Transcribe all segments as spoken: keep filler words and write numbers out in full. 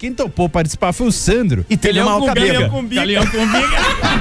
quem topou participar foi o Sandro. E teve mal cabelo. Galinhão com biga.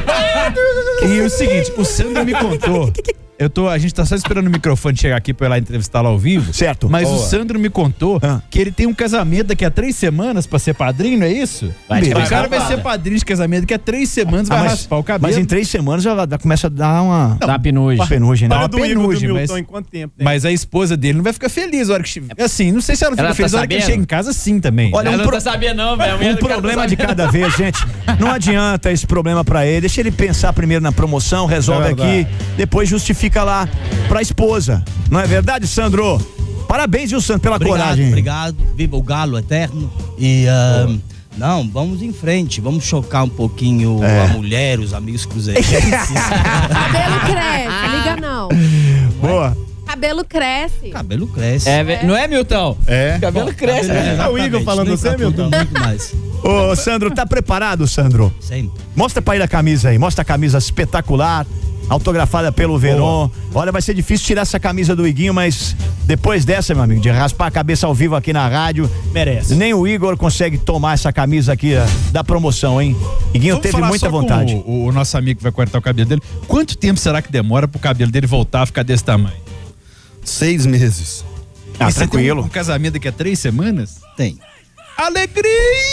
E o seguinte, o Sandro me contou. Eu tô, a gente tá só esperando o microfone chegar aqui pra eu ir lá entrevistá-lo ao vivo. Certo. Mas Boa. o Sandro me contou ah. que ele tem um casamento daqui a três semanas pra ser padrinho, não é isso? Vai, o vai, cara vai, vai ser padrinho de casamento daqui a três semanas, ah, vai mas, raspar o cabelo. Mas em três semanas já dá, começa a dar uma... Dá penugem. Uma penugem, né? Dá uma penugem, mas, em quanto tempo, né? mas a esposa dele não vai ficar feliz a hora que chega. Assim, não sei se ela, ela fica feliz tá a hora que ele chega em casa, sim, também. Olha, ela um não pro... tá sabendo não, velho. Um problema de cada vez, gente. Não adianta esse problema pra ele. Deixa ele pensar primeiro na promoção, resolve é aqui, depois justifica lá pra esposa. Não é verdade, Sandro? Parabéns, viu, Sandro, pela obrigado, coragem. Obrigado, viva o galo eterno. E, uh, não, vamos em frente, vamos chocar um pouquinho é. a mulher, os amigos cruzeirenses. Cabelo cresce, liga não. Boa. Cabelo cresce. Cabelo cresce. É, é. Não é, Milton? É. Cabelo Bom, cresce. Cabelo, é o Igor falando você, Milton. Muito mais. Ô, Sandro, tá preparado, Sandro? Sempre. Mostra pra ele a camisa aí, mostra a camisa espetacular. Autografada pelo Verón. Olha, vai ser difícil tirar essa camisa do Iguinho, mas depois dessa, meu amigo, de raspar a cabeça ao vivo aqui na rádio, merece. Nem o Igor consegue tomar essa camisa aqui da promoção, hein? Iguinho Vamos teve muita vontade. O, o nosso amigo que vai cortar o cabelo dele. Quanto tempo será que demora pro cabelo dele voltar a ficar desse tamanho? Seis meses. Ah, e tranquilo. Tem um, um casamento daqui a três semanas? Tem. Alegria!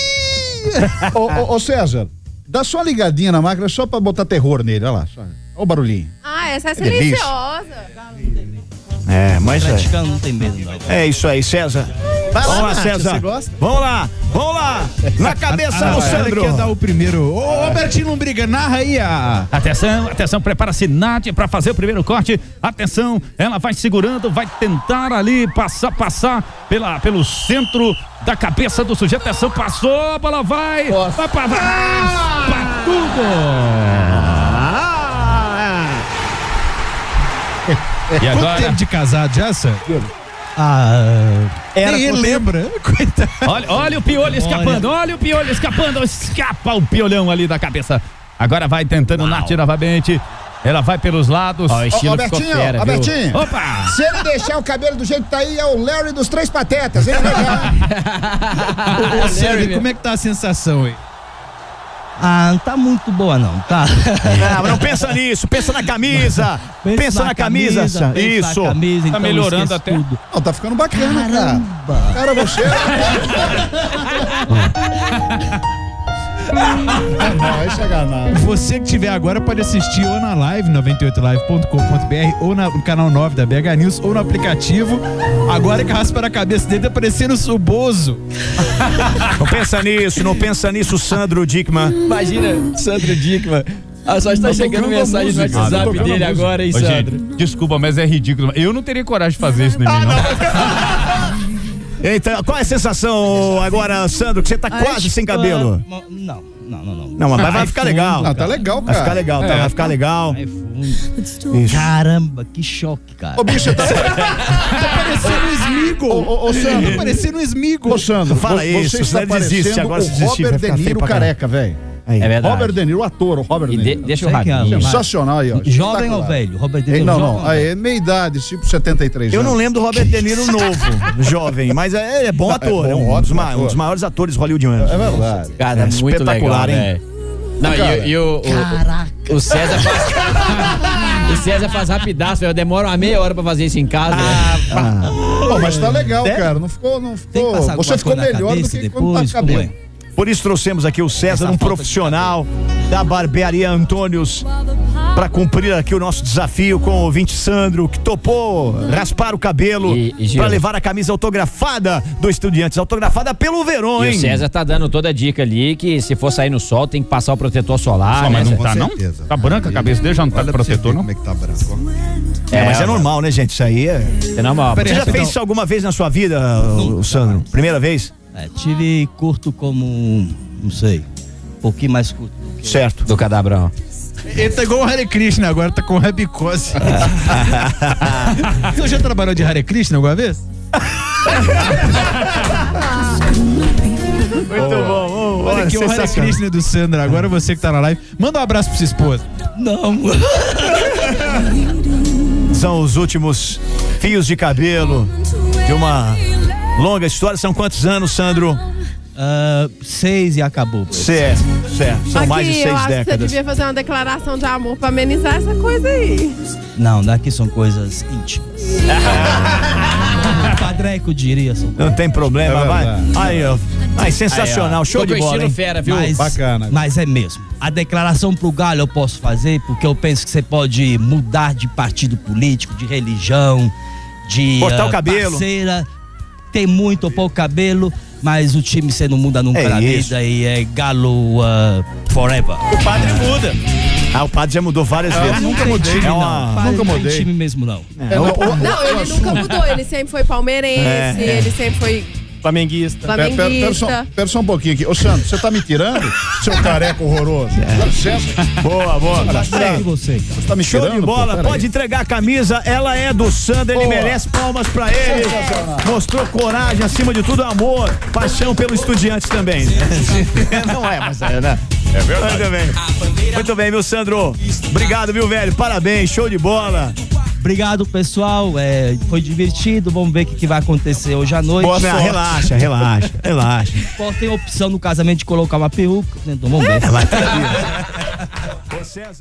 ô, ô, ô César, dá só uma ligadinha na máquina só pra botar terror nele, olha lá. Só. Olha o barulhinho. Ah, essa é silenciosa. É, mas é. Não tem medo, não. É isso aí, César. Vai Vamos lá, lá, Nath, César. você gosta? Vamos lá, vamos lá. Na cabeça ah, do ah, Sandro. Quer dar o primeiro. Ô, Albertinho Lombriga, narra aí a. Atenção, atenção, prepara-se Nath pra fazer o primeiro corte. Atenção, ela vai segurando, vai tentar ali passar, passar pela, pelo centro da cabeça do sujeito. Atenção, passou, a bola vai. Nossa. Vai pra, ah! pra tudo. E agora? Quanto tempo de casado já, Sandro? Ah, era nem ele lembra. Olha, olha o piolho escapando, olha o piolho escapando, escapa o piolhão ali da cabeça. Agora vai tentando Nath novamente. Ela vai pelos lados. Ó, o estilo ficou fera, viu? Albertinho, opa! Se ele deixar o cabelo do jeito que tá aí, é o Larry dos Três Patetas, hein? Ô, Sérgio, como é que tá a sensação aí? Ah, não tá muito boa não, tá? Não, não pensa nisso, pensa na camisa. pensa, pensa na, na camisa, camisa pensa isso. Na camisa, tá então melhorando até. Tudo. Não, tá ficando bacana, Caramba. cara. Cara, você. Não, isso é ganado. Você que tiver agora pode assistir ou na live noventa e oito live ponto com ponto b r ou na, no canal nove da B H News ou no aplicativo. Agora que raspa a cabeça dele tá parecendo o Bozo. Não pensa nisso, não pensa nisso, Sandro Dickman. Imagina, Sandro Dickman. Ah, só está chegando mensagem no WhatsApp ah, dele agora, hein, Sandro? Gente, desculpa, mas é ridículo. Eu não teria coragem de fazer isso nem ah, não. Eita, qual é a sensação agora, Sandro, que você tá ah, quase sem cabelo? Não, não, não, não. Não, mas vai, vai ficar legal. Não, tá legal, cara. Vai ficar legal, é, tá, vai ficar legal. Isso. Caramba, que choque, cara. Ô, bicho, tá, tá parecendo um Smigo. Ô, ô, ô, Sandro. Tá parecendo um Smigo. Ô, Sandro, fala você isso, está você parecendo desiste, agora o se desistir, Robert De Niro careca, velho. É verdade. Robert De Niro, o ator, o Robert De Niro. De, deixa o rabinho. Sensacional aí, ó. Jovem ou velho? Robert De Niro. Não, jovem não, aí é meia idade, tipo setenta e três Eu anos. não lembro do Robert De Niro novo, jovem, mas é, é bom ator, é, bom, é um, dos ma- um dos maiores atores hollywoodianos. É verdade. Cara, é muito legal, hein? Não, cara, e, e o, o, o César faz. O César faz rapidaço, eu demoro uma meia hora pra fazer isso em casa. Ah, né? ah. Pô, mas tá legal, é? cara. Não ficou. Não ficou. Você ficou melhor do que depois, quando tá cabelo. Por isso trouxemos aqui o César, Essa um profissional da barbearia Antônios, para cumprir aqui o nosso desafio com o ouvinte Sandro, que topou raspar o cabelo para levar a camisa autografada do Estudiantes, autografada pelo Verón, hein? E o César tá dando toda a dica ali que se for sair no sol tem que passar o protetor solar. Só, né? Mas não tá, não? Tá branca a cabeça dele, já não tá de protetor, não? Como é que tá branco? É, é, mas é normal, né, gente? Isso aí é... É normal. Você já fez isso alguma vez na sua vida, o Sandro? Primeira vez? É, tive curto como, não sei, um pouquinho mais curto. Do certo. Do Cadabrão. Ele tá igual o Hare Krishna agora, tá com rabicose. Você já trabalhou de Hare Krishna alguma vez? Muito oh. bom. Oh, olha aqui o Hare Krishna do Sandro, agora você que tá na live. Manda um abraço pra sua esposa. Não. São os últimos fios de cabelo de uma longa história. São quantos anos, Sandro? Uh, seis e acabou. Certo, certo. São Aqui, mais de eu seis acho décadas. que você devia fazer uma declaração de amor pra amenizar essa coisa aí. Não, daqui são coisas íntimas. O Padreco diria. São Não tem problema, É vai. verdade. Aí, ó. Ai, sensacional, Aí, ó. show Tô de com bola, estilo hein? fera, viu? Mas, Bacana. mas é mesmo. A declaração pro Galo eu posso fazer porque eu penso que você pode mudar de partido político, de religião, de Cortar uh, o cabelo. parceira, tem muito ou pouco cabelo, mas o time você não muda nunca É na isso. vida e é Galo uh, forever. O padre muda. Ah, o padre já mudou várias Eu vezes. nunca mudei, É não. uma... Padre nunca não tem mudei. time mesmo, não. É, o- o- Não, ele nunca mudou. Ele sempre foi palmeirense, É, é. ele sempre foi Flamenguista. Pera, pera, pera, só, flamenguista. pera só um pouquinho aqui. Ô, Sandro, você tá me tirando? Seu careca horroroso. Dá licença. Boa, boa. Gostei de você. Você tá me Show tirando? de bola, pô? pode entregar a camisa, ela é do Sandro, ele Boa. merece palmas pra ele. Mostrou coragem, acima de tudo, amor, paixão pelo Estudiantes também. Não é, mas é, né? É verdade. Muito bem. Muito bem, meu Sandro. Obrigado, viu, velho? Parabéns, show de bola. Obrigado, pessoal. É, foi divertido. Vamos ver o que, que vai acontecer hoje à noite. Boa, não, relaxa, relaxa, relaxa. Pode ter opção no casamento de colocar uma peruca. Então vamos ver. Vai ter que- Ô, César.